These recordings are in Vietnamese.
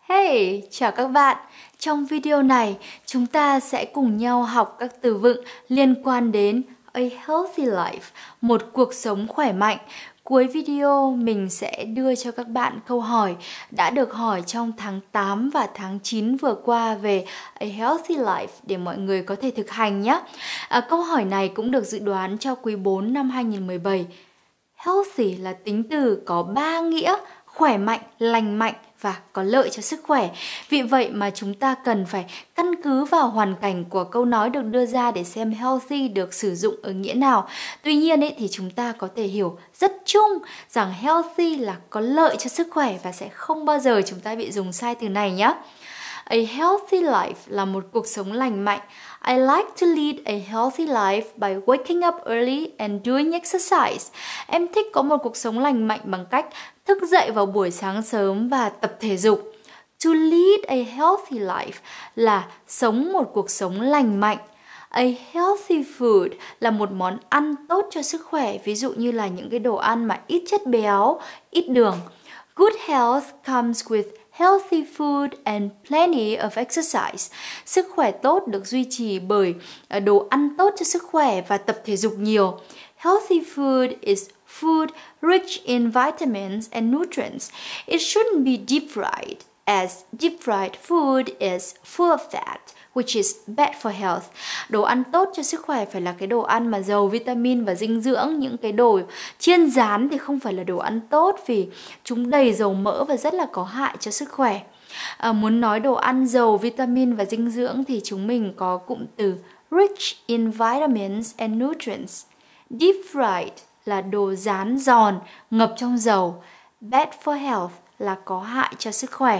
Hey, chào các bạn. Trong video này, chúng ta sẽ cùng nhau học các từ vựng liên quan đến a healthy life, một cuộc sống khỏe mạnh. Cuối video, mình sẽ đưa cho các bạn câu hỏi đã được hỏi trong tháng 8 và tháng 9 vừa qua về a healthy life để mọi người có thể thực hành nhé. Câu hỏi này cũng được dự đoán cho quý 4 năm 2017. Healthy là tính từ có 3 nghĩa: khỏe mạnh, lành mạnh và có lợi cho sức khỏe. Vì vậy mà chúng ta cần phải căn cứ vào hoàn cảnh của câu nói được đưa ra để xem healthy được sử dụng ở nghĩa nào. Tuy nhiên thì chúng ta có thể hiểu rất chung rằng healthy là có lợi cho sức khỏe và sẽ không bao giờ chúng ta bị dùng sai từ này nhé. A healthy life là một cuộc sống lành mạnh. I like to lead a healthy life by waking up early and doing exercise. Em thích có một cuộc sống lành mạnh bằng cách thức dậy vào buổi sáng sớm và tập thể dục. To lead a healthy life là sống một cuộc sống lành mạnh. A healthy food là một món ăn tốt cho sức khỏe, ví dụ như là những cái đồ ăn mà ít chất béo, ít đường. Good health comes with healthy food and plenty of exercise. Sức khỏe tốt được duy trì bởi đồ ăn tốt cho sức khỏe và tập thể dục nhiều. Healthy food is food rich in vitamins and nutrients. It shouldn't be deep fried, as deep fried food is full of fat, which is bad for health. Đồ ăn tốt cho sức khỏe phải là cái đồ ăn mà giàu vitamin và dinh dưỡng. Những cái đồ chiên rán thì không phải là đồ ăn tốt vì chúng đầy dầu mỡ và rất là có hại cho sức khỏe. Muốn nói đồ ăn giàu vitamin và dinh dưỡng thì chúng mình có cụm từ rich in vitamins and nutrients. Deep fried là đồ rán giòn, ngập trong dầu. Bad for health là có hại cho sức khỏe.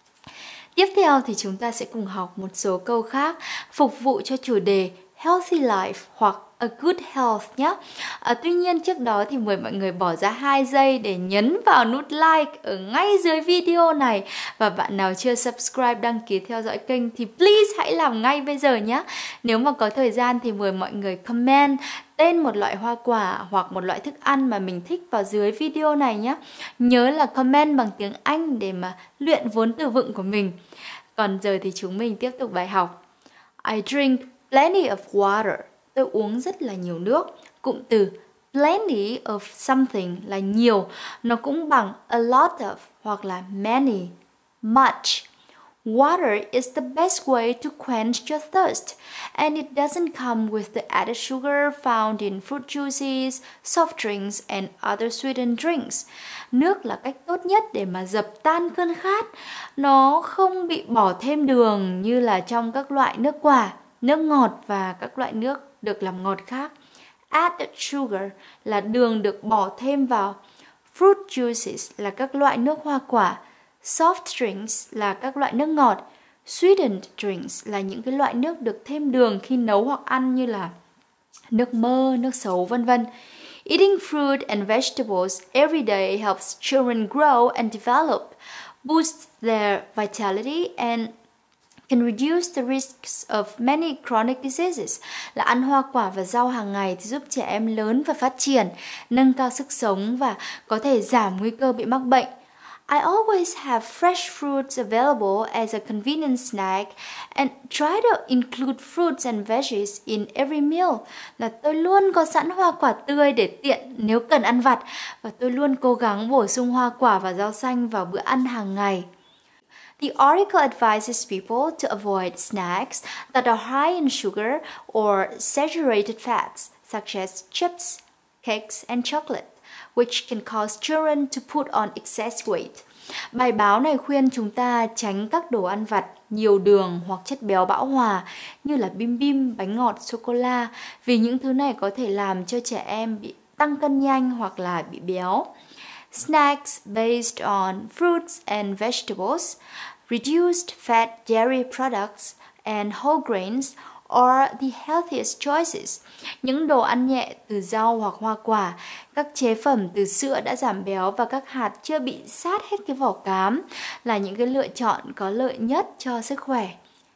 Tiếp theo thì chúng ta sẽ cùng học một số câu khác phục vụ cho chủ đề healthy life hoặc a good health nhé. Tuy nhiên trước đó thì mời mọi người bỏ ra 2 giây để nhấn vào nút like ở ngay dưới video này. Và bạn nào chưa subscribe đăng ký theo dõi kênh thì please hãy làm ngay bây giờ nhé. Nếu mà có thời gian thì mời mọi người comment tên một loại hoa quả hoặc một loại thức ăn mà mình thích vào dưới video này nhé. Nhớ là comment bằng tiếng Anh để mà luyện vốn từ vựng của mình. Còn giờ thì chúng mình tiếp tục bài học. I drink plenty of water. Tôi uống rất là nhiều nước. Cụm từ plenty of something là nhiều. Nó cũng bằng a lot of hoặc là many, much. Water is the best way to quench your thirst, and it doesn't come with the added sugar found in fruit juices, soft drinks, and other sweetened drinks. Nước là cách tốt nhất để mà dập tan cơn khát. Nó không bị bỏ thêm đường như là trong các loại nước quả, nước ngọt và các loại nước được làm ngọt khác. Added sugar là đường được bỏ thêm vào. Fruit juices là các loại nước hoa quả. Soft drinks là các loại nước ngọt. Sweetened drinks là những cái loại nước được thêm đường khi nấu hoặc ăn như là nước mơ, nước sấu, vân vân. Eating fruit and vegetables every day helps children grow and develop, boosts their vitality and can reduce the risks of many chronic diseases. Là ăn hoa quả và rau hàng ngày thì giúp trẻ em lớn và phát triển, nâng cao sức sống và có thể giảm nguy cơ bị mắc bệnh. I always have fresh fruits available as a convenient snack and try to include fruits and veggies in every meal. Là tôi luôn có sẵn hoa quả tươi để tiện nếu cần ăn vặt và tôi luôn cố gắng bổ sung hoa quả và rau xanh vào bữa ăn hàng ngày. The article advises people to avoid snacks that are high in sugar or saturated fats, such as chips, cakes, and chocolate, which can cause children to put on excess weight. Bài báo này khuyên chúng ta tránh các đồ ăn vặt nhiều đường hoặc chất béo bão hòa như là bim bim, bánh ngọt, sô-cô-la vì những thứ này có thể làm cho trẻ em bị tăng cân nhanh hoặc là bị béo. Snacks based on fruits and vegetables, reduced fat dairy products and whole grains are the healthiest choices. Những đồ ăn nhẹ từ rau hoặc hoa quả, các chế phẩm từ sữa đã giảm béo và các hạt chưa bị sát hết cái vỏ cám là những cái lựa chọn có lợi nhất cho sức khỏe.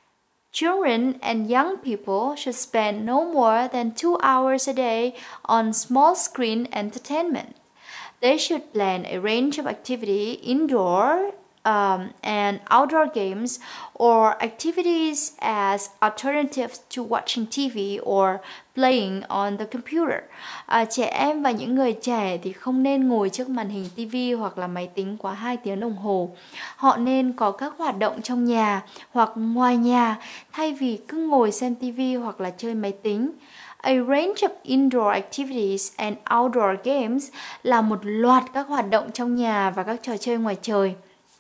Children and young people should spend no more than 2 hours a day on small screen entertainment. They should plan a range of activity indoor and outdoor games or activities as alternatives to watching TV or playing on the computer. Trẻ em và những người trẻ thì không nên ngồi trước màn hình TV hoặc là máy tính quá 2 tiếng đồng hồ. Họ nên có các hoạt động trong nhà hoặc ngoài nhà thay vì cứ ngồi xem TV hoặc là chơi máy tính. A range of indoor activities and outdoor games là một loạt các hoạt động trong nhà và các trò chơi ngoài trời.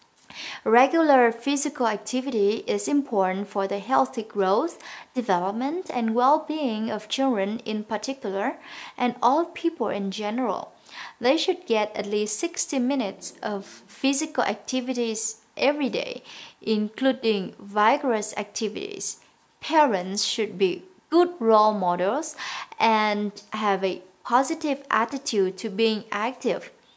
Regular physical activity is important for the healthy growth, development, and well-being of children in particular, and all people in general. They should get at least 60 minutes of physical activities every day, including vigorous activities. Parents should be good role models and have a positive attitude to being active.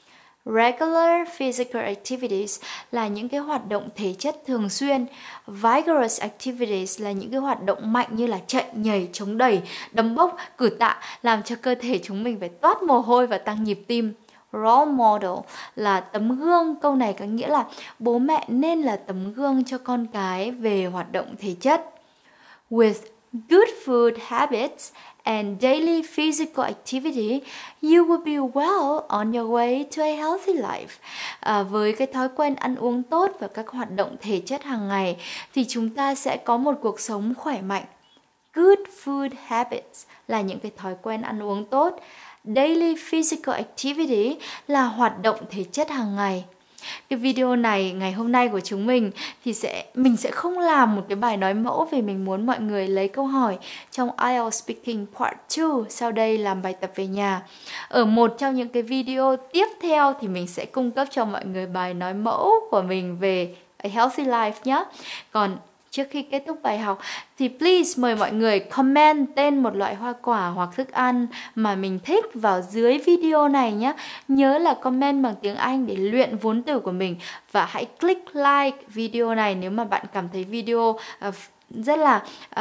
Regular physical activities là những cái hoạt động thể chất thường xuyên. Vigorous activities là những cái hoạt động mạnh như là chạy, nhảy, chống đẩy, đấm bốc, cử tạ, làm cho cơ thể chúng mình phải toát mồ hôi và tăng nhịp tim. Role model là tấm gương. Câu này có nghĩa là bố mẹ nên là tấm gương cho con cái về hoạt động thể chất. With good food habits and daily physical activity, you will be well on your way to a healthy life. Với cái thói quen ăn uống tốt và các hoạt động thể chất hàng ngày thì chúng ta sẽ có một cuộc sống khỏe mạnh. Good food habits là những cái thói quen ăn uống tốt. Daily physical activity là hoạt động thể chất hàng ngày. Cái video này ngày hôm nay của chúng mình thì mình sẽ không làm một cái bài nói mẫu vì mình muốn mọi người lấy câu hỏi trong IELTS Speaking Part 2 sau đây làm bài tập về nhà. Ở một trong những cái video tiếp theo thì mình sẽ cung cấp cho mọi người bài nói mẫu của mình về A Healthy Life nhé. Còn trước khi kết thúc bài học thì please mời mọi người comment tên một loại hoa quả hoặc thức ăn mà mình thích vào dưới video này nhé. Nhớ là comment bằng tiếng Anh để luyện vốn từ của mình. Và hãy click like video này nếu mà bạn cảm thấy video rất là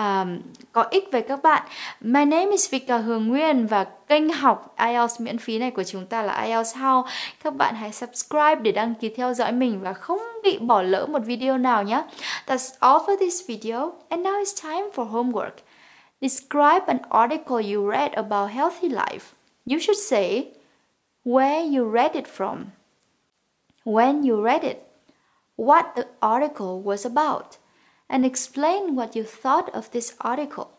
có ích với các bạn. My name is Vika Hường Nguyên và kênh học IELTS miễn phí này của chúng ta là IELTS How. Các bạn hãy subscribe để đăng ký theo dõi mình và không bị bỏ lỡ một video nào nhé. That's all for this video and now it's time for homework. Describe an article you read about healthy life. You should say where you read it from, when you read it, what the article was about, and explain what you thought of this article.